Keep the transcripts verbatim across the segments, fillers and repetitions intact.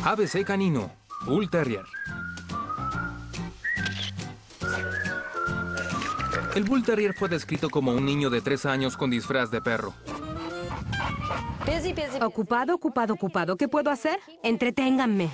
A B C canino, Bull Terrier. El Bull Terrier fue descrito como un niño de tres años con disfraz de perro. Ocupado, ocupado, ocupado. ¿Qué puedo hacer? Entreténganme.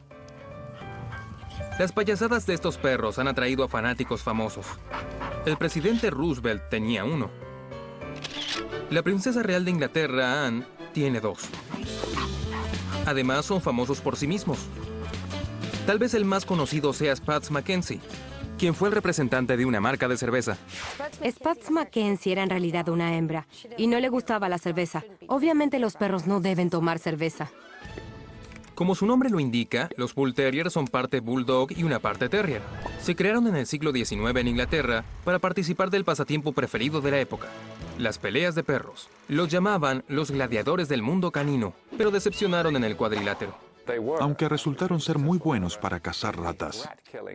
Las payasadas de estos perros han atraído a fanáticos famosos. El presidente Roosevelt tenía uno. La princesa real de Inglaterra, Anne, tiene dos. Además, son famosos por sí mismos. Tal vez el más conocido sea Spuds MacKenzie, quien fue el representante de una marca de cerveza. Spuds MacKenzie era en realidad una hembra y no le gustaba la cerveza. Obviamente los perros no deben tomar cerveza. Como su nombre lo indica, los Bull Terrier son parte Bulldog y una parte Terrier. Se crearon en el siglo diecinueve en Inglaterra para participar del pasatiempo preferido de la época, las peleas de perros. Los llamaban los gladiadores del mundo canino, pero decepcionaron en el cuadrilátero. Aunque resultaron ser muy buenos para cazar ratas.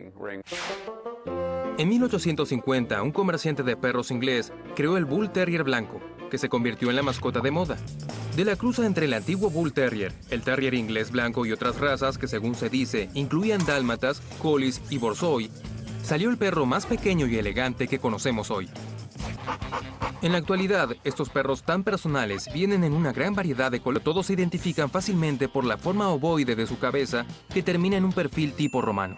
En mil ochocientos cincuenta, un comerciante de perros inglés creó el Bull Terrier blanco, que se convirtió en la mascota de moda. De la cruza entre el antiguo Bull Terrier, el Terrier inglés blanco y otras razas que, según se dice, incluían dálmatas, collies y borzoi, salió el perro más pequeño y elegante que conocemos hoy. En la actualidad, estos perros tan personales vienen en una gran variedad de colores. Todos se identifican fácilmente por la forma ovoide de su cabeza, que termina en un perfil tipo romano.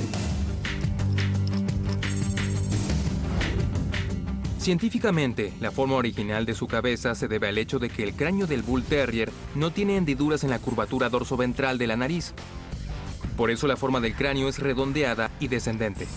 Científicamente, la forma original de su cabeza se debe al hecho de que el cráneo del Bull Terrier no tiene hendiduras en la curvatura dorsoventral de la nariz. Por eso la forma del cráneo es redondeada y descendente.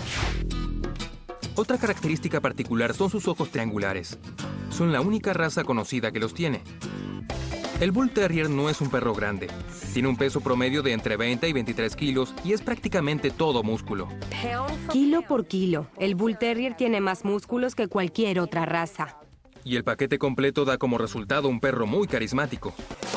Otra característica particular son sus ojos triangulares. Son la única raza conocida que los tiene. El Bull Terrier no es un perro grande. Tiene un peso promedio de entre veinte y veintitrés kilos y es prácticamente todo músculo. Kilo por kilo, el Bull Terrier tiene más músculos que cualquier otra raza. Y el paquete completo da como resultado un perro muy carismático.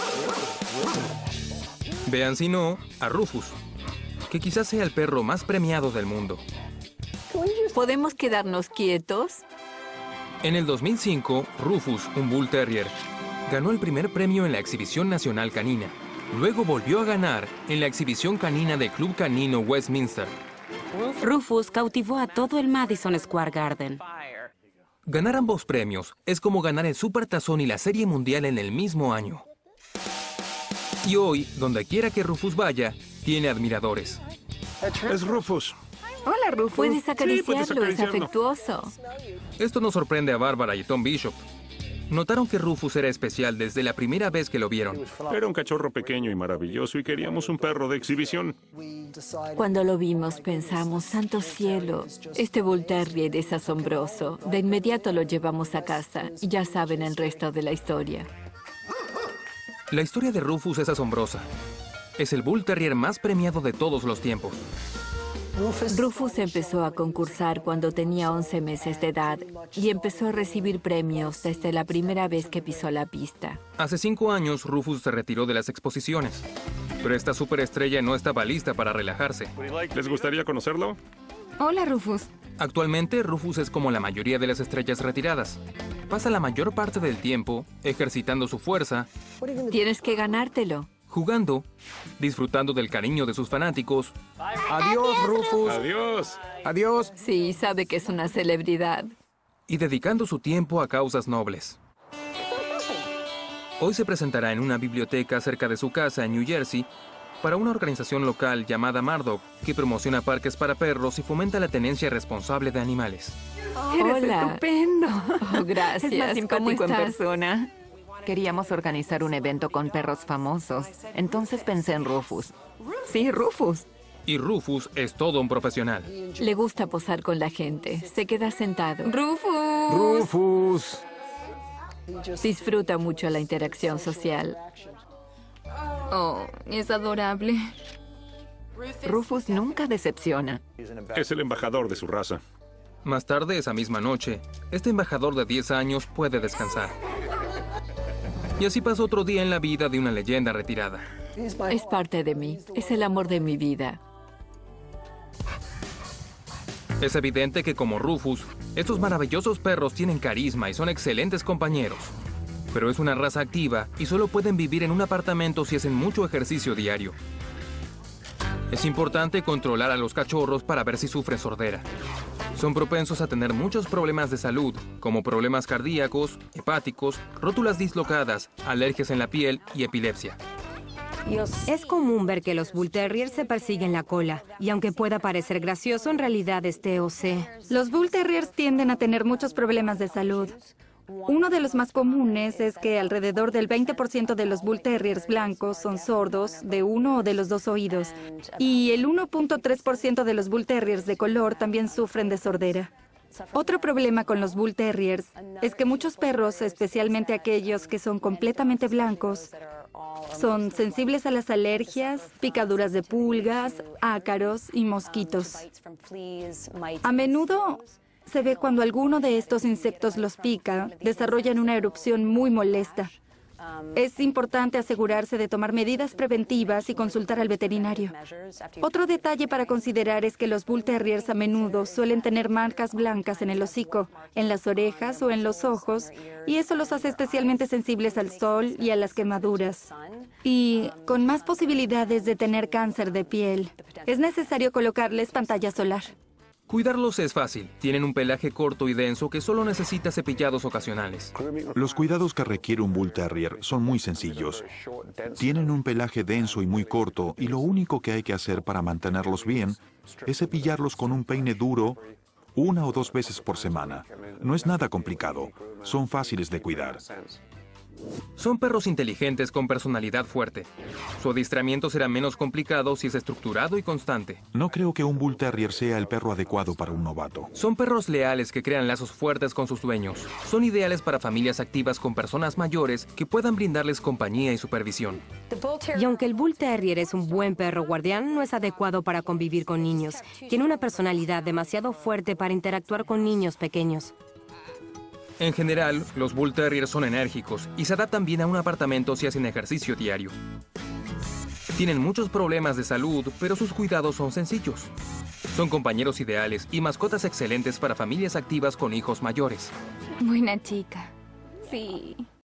Vean si no, a Rufus, que quizás sea el perro más premiado del mundo. ¿Podemos quedarnos quietos? En el dos mil cinco, Rufus, un Bull Terrier, ganó el primer premio en la Exhibición Nacional Canina. Luego volvió a ganar en la Exhibición Canina del Club Canino Westminster. Rufus cautivó a todo el Madison Square Garden. Ganar ambos premios es como ganar el Supertazón y la Serie Mundial en el mismo año. Y hoy, donde quiera que Rufus vaya, tiene admiradores. Es Rufus. Hola, Rufus. Puedes acariciarlo, Sí, puedes acariciarlo. es afectuoso. Esto no sorprende a Bárbara y Tom Bishop. Notaron que Rufus era especial desde la primera vez que lo vieron. Era un cachorro pequeño y maravilloso y queríamos un perro de exhibición. Cuando lo vimos pensamos, santo cielo, este Bull Terrier es asombroso. De inmediato lo llevamos a casa y ya saben el resto de la historia. La historia de Rufus es asombrosa. Es el Bull Terrier más premiado de todos los tiempos. Rufus empezó a concursar cuando tenía once meses de edad y empezó a recibir premios desde la primera vez que pisó la pista. Hace cinco años, Rufus se retiró de las exposiciones. Pero esta superestrella no estaba lista para relajarse. ¿Les gustaría conocerlo? Hola, Rufus. Actualmente, Rufus es como la mayoría de las estrellas retiradas. Pasa la mayor parte del tiempo ejercitando su fuerza, Tienes que ganártelo. jugando, disfrutando del cariño de sus fanáticos. Adiós, Rufus. ¡Adiós! Adiós. Sí, sabe que es una celebridad. Y dedicando su tiempo a causas nobles. Hoy se presentará en una biblioteca cerca de su casa en New Jersey para una organización local llamada Mardog, que promociona parques para perros y fomenta la tenencia responsable de animales. Eres Hola. estupendo. Oh, gracias. Es más ¿Cómo simpático en estás? persona. Queríamos organizar un evento con perros famosos. Entonces pensé en Rufus. Sí, Rufus. Y Rufus es todo un profesional. Le gusta posar con la gente. Se queda sentado. Rufus. Rufus. Disfruta mucho la interacción social. Oh, es adorable. Rufus nunca decepciona. Es el embajador de su raza. Más tarde, esa misma noche, este embajador de diez años puede descansar. Y así pasa otro día en la vida de una leyenda retirada. Es parte de mí. Es el amor de mi vida. Es evidente que como Rufus, estos maravillosos perros tienen carisma y son excelentes compañeros. Pero es una raza activa y solo pueden vivir en un apartamento si hacen mucho ejercicio diario. Es importante controlar a los cachorros para ver si sufren sordera. Son propensos a tener muchos problemas de salud, como problemas cardíacos, hepáticos, rótulas dislocadas, alergias en la piel y epilepsia. Es común ver que los Bull Terriers se persiguen la cola, y aunque pueda parecer gracioso, en realidad es T O C. Los Bull Terriers tienden a tener muchos problemas de salud. Uno de los más comunes es que alrededor del veinte por ciento de los Bull Terriers blancos son sordos de uno o de los dos oídos, y el uno punto tres por ciento de los Bull Terriers de color también sufren de sordera. Otro problema con los Bull Terriers es que muchos perros, especialmente aquellos que son completamente blancos, son sensibles a las alergias, picaduras de pulgas, ácaros y mosquitos. A menudo se ve cuando alguno de estos insectos los pica, desarrollan una erupción muy molesta. Es importante asegurarse de tomar medidas preventivas y consultar al veterinario. Otro detalle para considerar es que los Bull Terriers a menudo suelen tener marcas blancas en el hocico, en las orejas o en los ojos, y eso los hace especialmente sensibles al sol y a las quemaduras. Y con más posibilidades de tener cáncer de piel, es necesario colocarles pantalla solar. Cuidarlos es fácil. Tienen un pelaje corto y denso que solo necesita cepillados ocasionales. Los cuidados que requiere un Bull Terrier son muy sencillos. Tienen un pelaje denso y muy corto, y lo único que hay que hacer para mantenerlos bien es cepillarlos con un peine duro una o dos veces por semana. No es nada complicado. Son fáciles de cuidar. Son perros inteligentes con personalidad fuerte. Su adiestramiento será menos complicado si es estructurado y constante. No creo que un Bull Terrier sea el perro adecuado para un novato. Son perros leales que crean lazos fuertes con sus dueños. Son ideales para familias activas con personas mayores que puedan brindarles compañía y supervisión. Y aunque el Bull Terrier es un buen perro guardián, no es adecuado para convivir con niños. Tiene una personalidad demasiado fuerte para interactuar con niños pequeños. En general, los Bull Terriers son enérgicos y se adaptan bien a un apartamento si hacen ejercicio diario. Tienen muchos problemas de salud, pero sus cuidados son sencillos. Son compañeros ideales y mascotas excelentes para familias activas con hijos mayores. Buena chica. Sí.